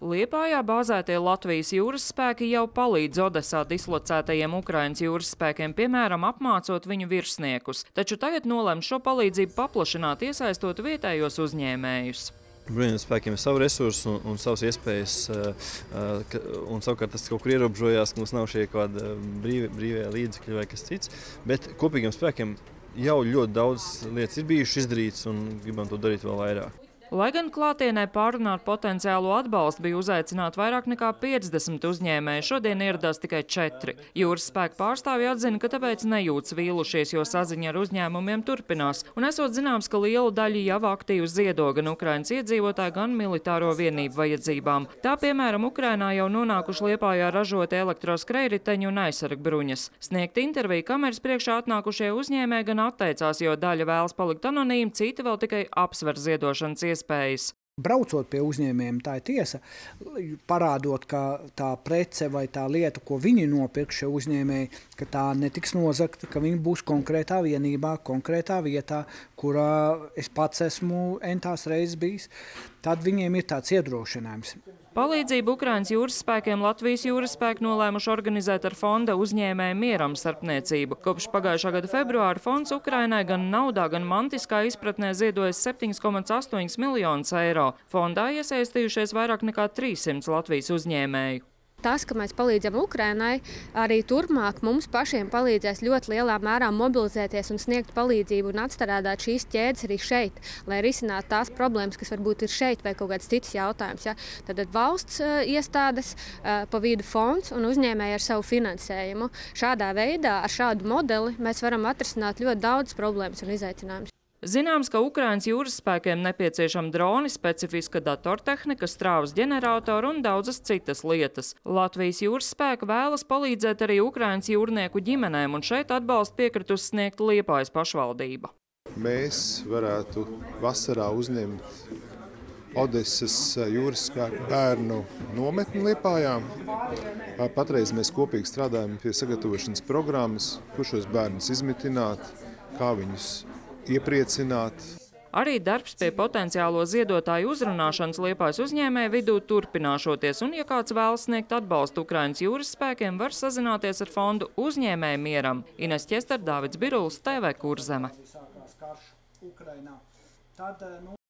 Liepājā bāzētie Latvijas jūras spēki jau palīdz Odesā dislocētajiem Ukrainas jūras spēkiem, piemēram, apmācot viņu virsniekus. Taču tagad nolem šo palīdzību paplašināt, iesaistot vietējos uzņēmējus. Bruņotajiem spēkiem ir savi resursi un savas iespējas, un savukārt tas kaut kur ierobežojās, ka mums nav šie kādi brīvie līdzekļi vai kas cits. Bet kopīgiem spēkiem jau ļoti daudz lietas ir bijušas izdarītas un gribam to darīt vēl vairāk. Lai gan klātienē pārunāt potenciālo atbalstu bija uzaicināti vairāk nekā 50 uzņēmēji, šodien ieradās tikai 4. Jūras spēku pārstāvji atzina, ka tāpēc nejūtas vīlušies, jo saziņa ar uzņēmumiem turpinās. Un esot zināms, ka liela daļa jau aktīvi ziedo gan Ukrainas iedzīvotāju, gan militāro vienību vajadzībām. Tā, piemēram, Ukrainā jau nonākuši Liepājā ražoti elektroskrējriteņi un aizsargbruņas. Sniegt interviju kameras priekšā atnākušie uzņēmēji gan atteicās, jo daļa vēlas palikt anonīmi, citi vēl tikai apsver ziedošanas iespējas. Braucot pie uzņēmējiem, tā ir tiesa, parādot, ka tā prece vai tā lieta, ko viņi nopirk šie uzņēmēji, ka tā netiks nozagta, ka viņi būs konkrētā vienībā, konkrētā vietā, kurā es pats esmu entās reizes bijis, tad viņiem ir tāds iedrošinājums. Palīdzību Ukrainas jūras spēkiem Latvijas jūras spēki nolēmuši organizēt ar fonda uzņēmēju Mieram starpniecību. Kopš pagājušā gada februāra fonds Ukrainai gan naudā, gan mantiskā izpratnē ziedojas 7,8 miljonus eiro. Fondā iesaistījušies vairāk nekā 300 Latvijas uzņēmēju. Tas, ka mēs palīdzam Ukrainai, arī turpmāk mums pašiem palīdzēs ļoti lielā mērā mobilizēties un sniegt palīdzību un atstrādāt šīs ķēdes arī šeit, lai risinātu tās problēmas, kas varbūt ir šeit vai kaut kāds cits jautājums. Ja? Tad valsts iestādes, pa vidu fonds un uzņēmēji ar savu finansējumu. Šādā veidā, ar šādu modeli mēs varam atrisināt ļoti daudz problēmas un izaicinājumus. Zināms, ka Ukrainas jūras spēkiem nepieciešama droni, specifiska datortehnika, strāvas ģeneratoru un daudzas citas lietas. Latvijas jūras spēka vēlas palīdzēt arī Ukrainas jūrnieku ģimenēm, un šeit atbalstu piekritusi sniegt Liepājas pašvaldība. Mēs varētu vasarā uzņemt Odesas jūras spēku bērnu nometni Liepājā. Patreiz mēs kopīgi strādājam pie sagatavošanas programmas, kur šos bērnus izmitināt, kā viņus iepriecināt. Arī darbs pie potenciālo ziedotāju uzrunāšanas Liepājas uzņēmēju vidū turpināšoties, un ja kāds vēlas sniegt atbalstu Ukrainas jūras spēkiem, var sazināties ar fondu uzņēmēju Mieram. Ines Ķester, Dāvids Birulis, TV Kurzeme.